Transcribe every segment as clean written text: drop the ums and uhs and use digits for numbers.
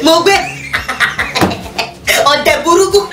Mau gue. Onte buruku.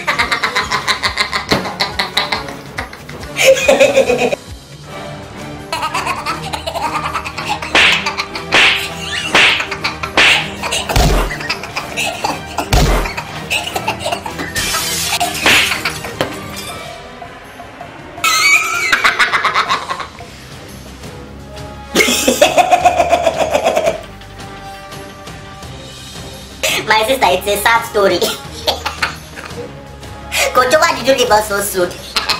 My sister, it's a sad story. Kojo, why did you leave us so soon?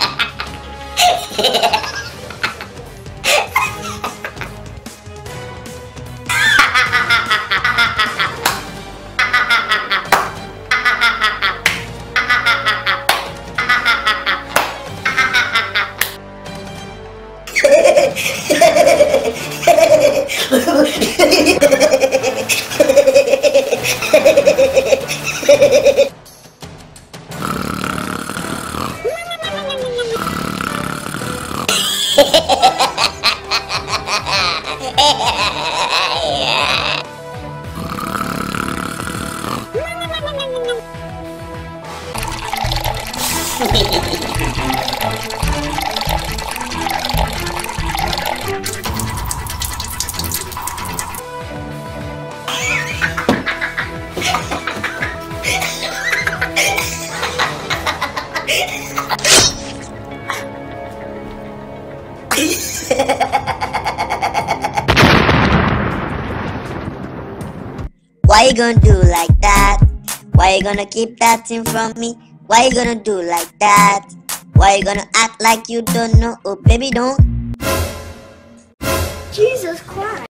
Why you gonna do like that? Why you gonna keep that thing from me? Why you gonna do like that? Why you gonna act like you don't know? Oh baby, don't. Jesus Christ.